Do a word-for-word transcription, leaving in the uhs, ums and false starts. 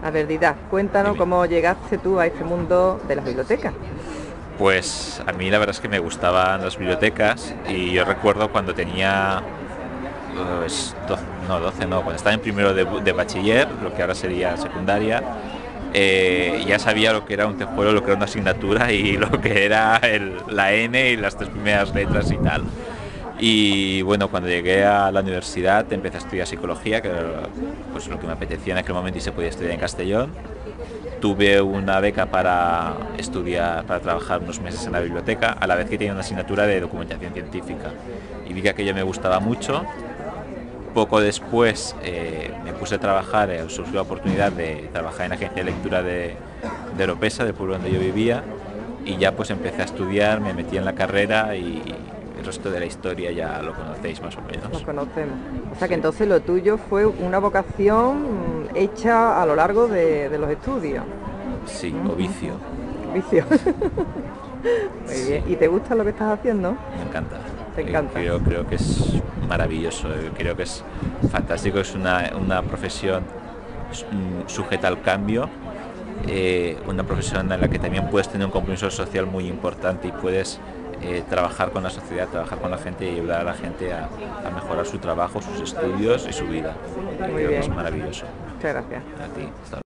A ver, Dídac, cuéntanos Dime. cómo llegaste tú a este mundo de las bibliotecas. Pues a mí la verdad es que me gustaban las bibliotecas y yo recuerdo cuando tenía pues, doce, no, doce no, cuando estaba en primero de, de bachiller, lo que ahora sería secundaria, eh, ya sabía lo que era un tejuelo, lo que era una asignatura y lo que era el, la N y las tres primeras letras y tal. Y bueno, cuando llegué a la universidad empecé a estudiar psicología, que era pues, lo que me apetecía en aquel momento y se podía estudiar en Castellón. Tuve una beca para estudiar, para trabajar unos meses en la biblioteca, a la vez que tenía una asignatura de documentación científica. Y vi que aquello me gustaba mucho. Poco después eh, me puse a trabajar, eh, surgió la oportunidad de trabajar en la agencia de lectura de, de Oropesa, del pueblo donde yo vivía, y ya pues empecé a estudiar, me metí en la carrera y el resto de la historia ya lo conocéis más o Nos menos. conocemos. O sea que Sí, entonces lo tuyo fue una vocación mm, hecha a lo largo de, de los estudios. sí, o vicio. Ujú. Vicio. Muy bien. Sí. ¿Y te gusta lo que estás haciendo? Me encanta. Te Eh, encanta. Creo, creo que es maravilloso, eh, creo que es fantástico, es una, una profesión mm, sujeta al cambio, eh, una profesión en la que también puedes tener un compromiso social muy importante y puedes eh, trabajar con la sociedad, trabajar con la gente y ayudar a la gente a, a mejorar su trabajo, sus estudios y su vida. Y Muy creo que es bien. maravilloso. Muchas gracias. A ti, hasta